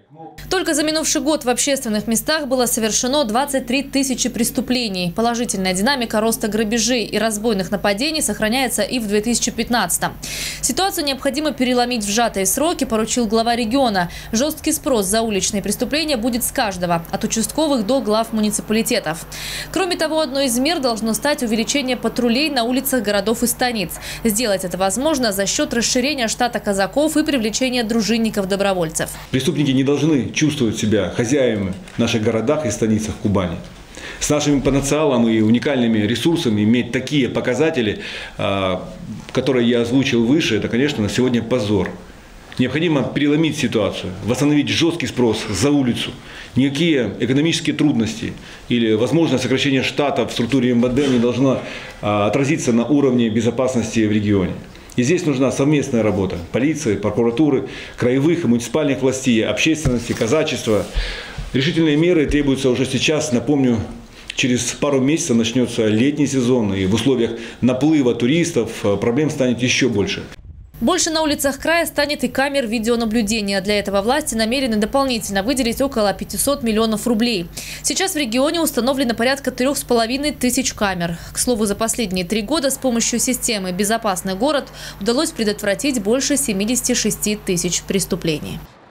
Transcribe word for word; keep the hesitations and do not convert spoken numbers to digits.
Только за минувший год в общественных местах было совершено двадцать три тысячи преступлений. Положительная динамика роста грабежей и разбойных нападений сохраняется и в две тысячи пятнадцатом. Ситуацию необходимо переломить в сжатые сроки, поручил глава региона. Жесткий спрос за уличные преступления будет с каждого, от участковых до глав муниципалитетов. Кроме того, одной из мер должно стать увеличение патрулей на улицах городов и станиц. Сделать это возможно за счет расширения штата казаков и привлечения дружинников-добровольцев. Преступники не должны чувствовать себя хозяевами в наших городах и станицах Кубани. С нашим потенциалом и уникальными ресурсами иметь такие показатели, которые я озвучил выше, это, конечно, на сегодня позор. Необходимо переломить ситуацию, восстановить жесткий спрос за улицу. Никакие экономические трудности или возможное сокращение штата в структуре эм вэ дэ не должно отразиться на уровне безопасности в регионе. И здесь нужна совместная работа полиции, прокуратуры, краевых и муниципальных властей, общественности, казачества. Решительные меры требуются уже сейчас. Напомню, через пару месяцев начнется летний сезон, и в условиях наплыва туристов проблем станет еще больше. Больше на улицах края станет и камер видеонаблюдения. Для этого власти намерены дополнительно выделить около пятисот миллионов рублей. Сейчас в регионе установлено порядка трех с половиной тысяч камер. К слову, за последние три года с помощью системы «Безопасный город» удалось предотвратить больше семидесяти шести тысяч преступлений.